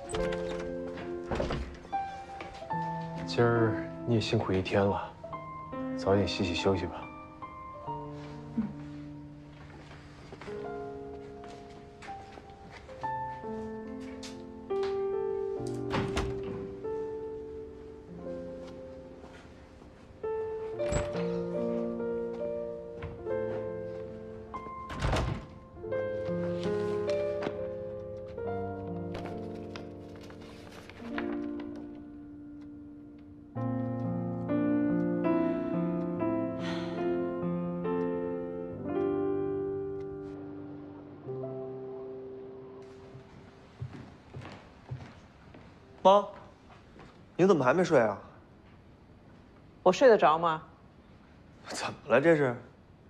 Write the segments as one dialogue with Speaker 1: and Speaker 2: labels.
Speaker 1: 今儿你也辛苦一天了，早点洗洗休息吧。
Speaker 2: 妈，你怎么还没睡啊？
Speaker 3: 我睡得着吗？
Speaker 2: 怎么了这是？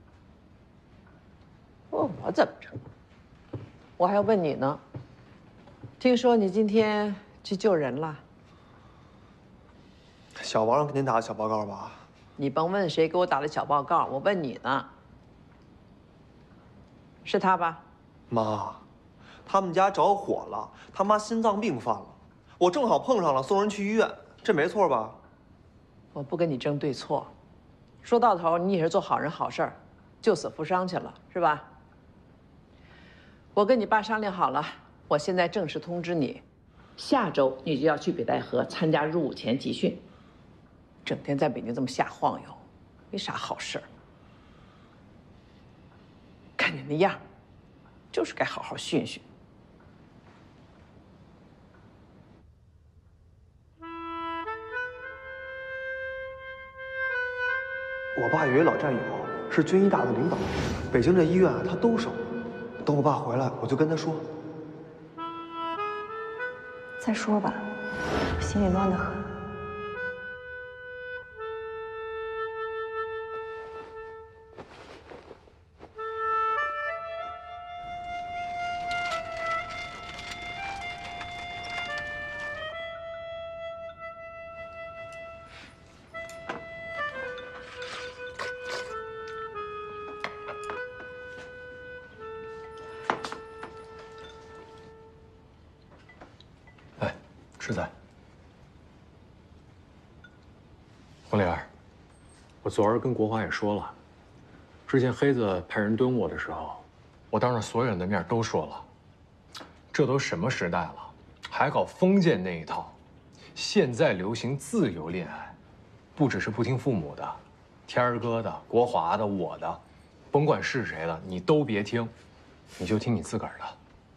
Speaker 3: 问我怎么着？我还要问你呢。听说你今天去救人了？
Speaker 2: 小王给您打的小报告吧？
Speaker 3: 你甭问谁给我打的小报告，我问你呢。是他吧？
Speaker 2: 妈，他们家着火了，他妈心脏病犯了，我正好碰上了，送人去医院，这没错吧？
Speaker 3: 我不跟你争对错，说到头你也是做好人好事儿，救死扶伤去了，是吧？我跟你爸商量好了，我现在正式通知你，下周你就要去北戴河参加入伍前集训。整天在北京这么瞎晃悠，没啥好事儿。看你那样，就是该好好训训。
Speaker 2: 我爸有一老战友，是军医大的领导，北京这医院啊他都熟。等我爸回来，我就跟他说。
Speaker 4: 再说吧，我心里乱得很。
Speaker 1: 是在。黄莲儿，我昨儿跟国华也说了，之前黑子派人蹲我的时候，我当着所有人的面都说了，这都什么时代了，还搞封建那一套？现在流行自由恋爱，不只是不听父母的，天儿哥的、国华的、我的，甭管是谁的，你都别听，你就听你自个儿的。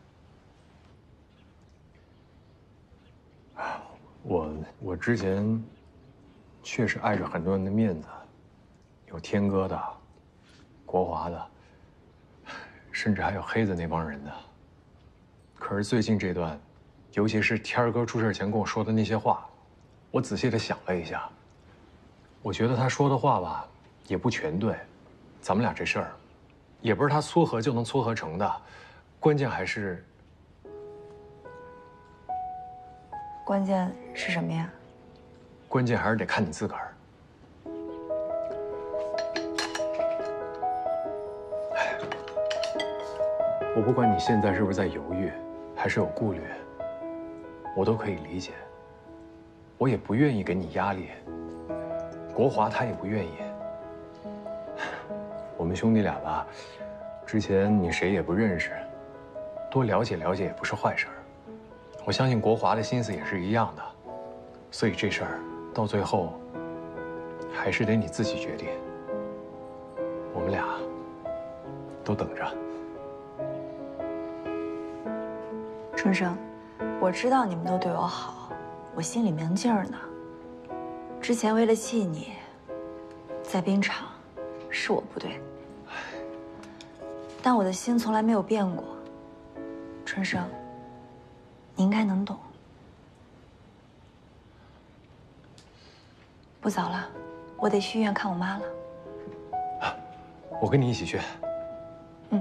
Speaker 1: 我之前确实碍着很多人的面子，有天哥的、国华的，甚至还有黑子那帮人的。可是最近这段，尤其是天儿哥出事前跟我说的那些话，我仔细的想了一下，我觉得他说的话吧，也不全对。咱们俩这事儿，也不是他撮合就能撮合成的，关键还是。
Speaker 4: 关键是什么呀？
Speaker 1: 关键还是得看你自个儿。哎，我不管你现在是不是在犹豫，还是有顾虑，我都可以理解。我也不愿意给你压力，国华他也不愿意。我们兄弟俩吧，之前你谁也不认识，多了解了解也不是坏事儿。 我相信国华的心思也是一样的，所以这事儿到最后还是得你自己决定。我们俩都等着。
Speaker 4: 春生，我知道你们都对我好，我心里明镜儿呢。之前为了气你，在冰场是我不对，但我的心从来没有变过。春生。 你应该能懂。不早了，我得去医院看我妈了。
Speaker 1: 我跟你一起去。
Speaker 4: 嗯。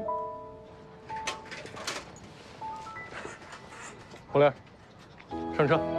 Speaker 1: 红莲，上车。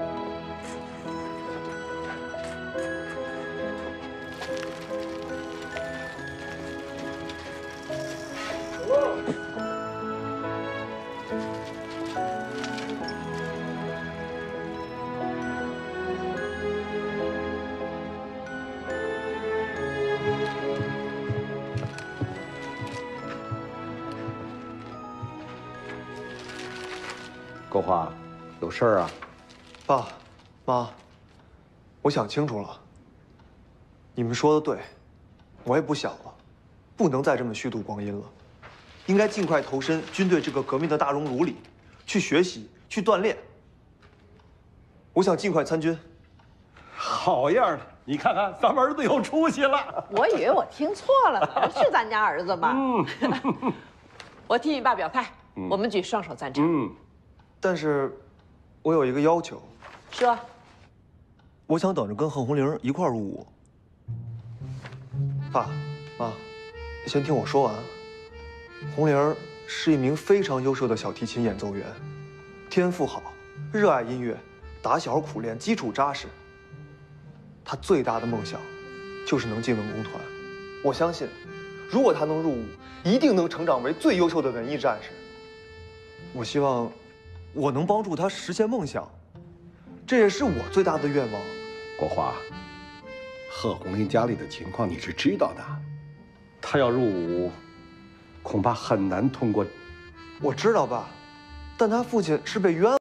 Speaker 5: 国华，有事儿啊？
Speaker 2: 爸，妈，我想清楚了。你们说的对，我也不小了，不能再这么虚度光阴了，应该尽快投身军队这个革命的大熔炉里，去学习，去锻炼。我想尽快参军。
Speaker 5: 好样的！你看看，咱们儿子有出息了。
Speaker 3: 我以为我听错了呢，是咱家儿子吧？我替你爸表态，我们举双手赞成。
Speaker 2: 但是，我有一个要求。
Speaker 3: 说。
Speaker 2: 我想等着跟贺红玲一块儿入伍。爸妈，先听我说完。红玲是一名非常优秀的小提琴演奏员，天赋好，热爱音乐，打小苦练，基础扎实。她最大的梦想就是能进文工团。我相信，如果她能入伍，一定能成长为最优秀的文艺战士。我希望我能帮助她实现梦想，这也是我最大的愿望。
Speaker 5: 国华，贺红林家里的情况你是知道的，他要入伍，恐怕很难通过。
Speaker 2: 我知道爸，但他父亲是被冤。